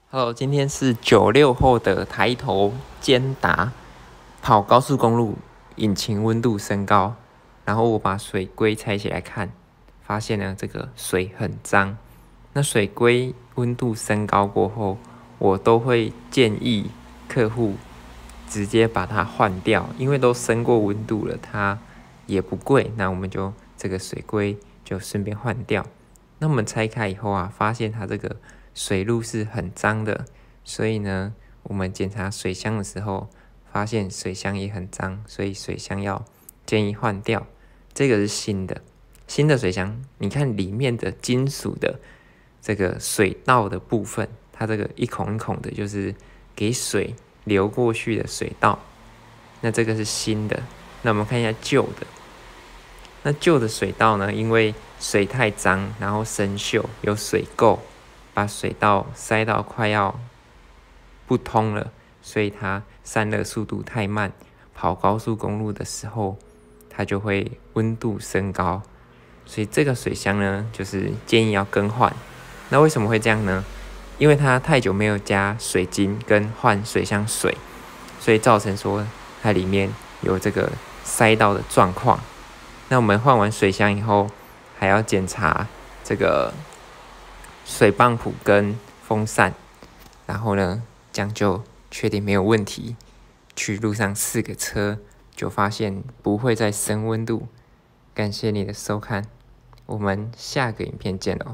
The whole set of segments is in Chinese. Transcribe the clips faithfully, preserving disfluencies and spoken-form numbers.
Hello，今天是九六后的抬头兼打跑高速公路，引擎温度升高，然后我把水龟拆起来看，发现呢这个水很脏。那水龟温度升高过后，我都会建议客户直接把它换掉，因为都升过温度了，它也不贵，那我们就这个水龟就顺便换掉。那我们拆开以后啊，发现它这个水路是很脏的，所以呢，我们检查水箱的时候，发现水箱也很脏，所以水箱要建议换掉。这个是新的，新的水箱，你看里面的金属的这个水道的部分，它这个一孔一孔的，就是给水流过去的水道。那这个是新的，那我们看一下旧的。那旧的水道呢，因为水太脏，然后生锈，有水垢，把水道塞到快要不通了，所以它散热速度太慢，跑高速公路的时候，它就会温度升高。所以这个水箱呢，就是建议要更换。那为什么会这样呢？因为它太久没有加水晶跟换水箱水，所以造成说它里面有这个塞到的状况。那我们换完水箱以后，还要检查这个水泵浦跟风扇，然后呢，这样就确定没有问题。去路上试个车，就发现不会再升温度。感谢你的收看，我们下个影片见喽。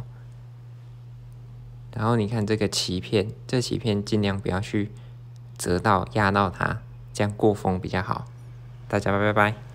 然后你看这个鳍片，这鳍片尽量不要去折到压到它，这样过风比较好。大家拜拜拜。